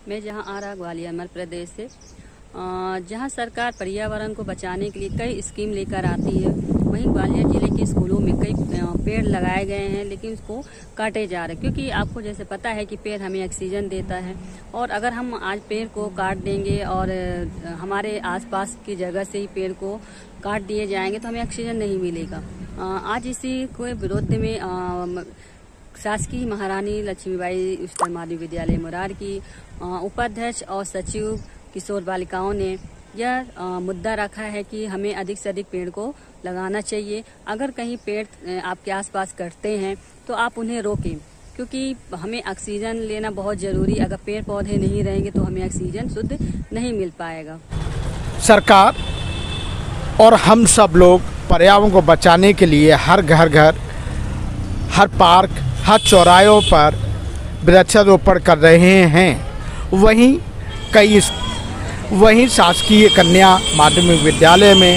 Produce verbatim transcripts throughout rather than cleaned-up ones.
मैं जहां आ रहा ग्वालियर मध्य प्रदेश से, जहां सरकार पर्यावरण को बचाने के लिए कई स्कीम लेकर आती है, वहीं ग्वालियर जिले के स्कूलों में कई पेड़ लगाए गए हैं, लेकिन उसको काटे जा रहे हैं। क्योंकि आपको जैसे पता है कि पेड़ हमें ऑक्सीजन देता है, और अगर हम आज पेड़ को काट देंगे और हमारे आसपास की जगह से ही पेड़ को काट दिए जाएंगे तो हमें ऑक्सीजन नहीं मिलेगा। आज इसी के विरोध में शासकीय महारानी लक्ष्मीबाई उच्चतर माध्यमिक विद्यालय मुरार की उपाध्यक्ष और सचिव किशोर बालिकाओं ने यह मुद्दा रखा है कि हमें अधिक से अधिक पेड़ को लगाना चाहिए। अगर कहीं पेड़ आपके आसपास कटते हैं तो आप उन्हें रोकें, क्योंकि हमें ऑक्सीजन लेना बहुत जरूरी। अगर पेड़ पौधे नहीं रहेंगे तो हमें ऑक्सीजन शुद्ध नहीं मिल पाएगा। सरकार और हम सब लोग पर्यावरण को बचाने के लिए हर घर घर, हर पार्क, हर चौराहों पर वृक्षारोपण कर रहे हैं। वहीं कई वहीं शासकीय कन्या माध्यमिक विद्यालय में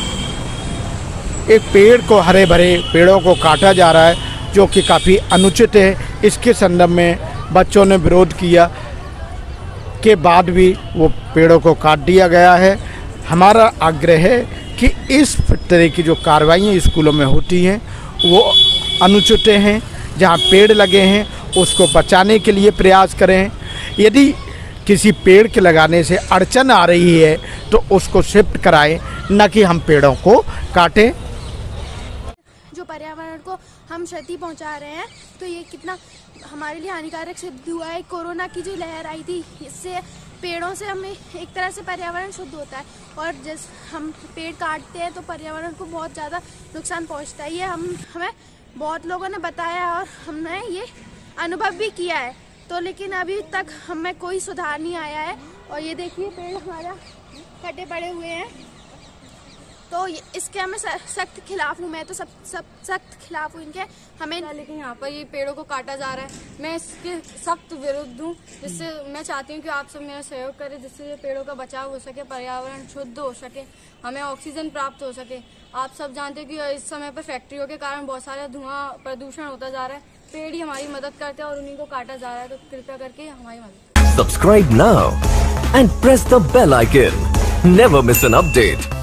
एक पेड़ को, हरे भरे पेड़ों को काटा जा रहा है, जो कि काफ़ी अनुचित है। इसके संदर्भ में बच्चों ने विरोध किया के बाद भी वो पेड़ों को काट दिया गया है। हमारा आग्रह है कि इस तरह की जो कार्रवाइयाँ स्कूलों में होती हैं वो अनुचित हैं। जहाँ पेड़ लगे हैं उसको बचाने के लिए प्रयास करें। यदि किसी पेड़ के लगाने से अड़चन आ रही है तो उसको शिफ्ट कराएं, न कि हम पेड़ों को काटें। जो पर्यावरण को हम क्षति पहुंचा रहे हैं तो ये कितना हमारे लिए हानिकारक सिद्ध हुआ है। कोरोना की जो लहर आई थी, इससे पेड़ों से हमें एक तरह से पर्यावरण शुद्ध होता है, और जैसे हम पेड़ काटते हैं तो पर्यावरण को बहुत ज़्यादा नुकसान पहुंचता है। ये हम हमें बहुत लोगों ने बताया और हमने ये अनुभव भी किया है। तो लेकिन अभी तक हमें कोई सुधार नहीं आया है। और ये देखिए पेड़ हमारा कटे पड़े हुए हैं, तो इसके हमें सख्त खिलाफ हूँ। मैं तो सब सब सख्त खिलाफ हूँ इनके। हमें लेकिन यहाँ पर ये पेड़ों को काटा जा रहा है, मैं इसके सख्त विरुद्ध हूँ। जिससे मैं चाहती हूँ कि आप सब मेरा सहयोग करें, जिससे ये पेड़ों का बचाव हो सके, पर्यावरण शुद्ध हो सके, हमें ऑक्सीजन प्राप्त हो सके। आप सब जानते हैं कि इस समय पर फैक्ट्रियों के कारण बहुत सारा धुआं प्रदूषण होता जा रहा है। पेड़ ही हमारी मदद करते हैं और उन्हीं को काटा जा रहा है, तो कृपया करके हमारी मदद। Subscribe now and press the bell icon. Never miss an update.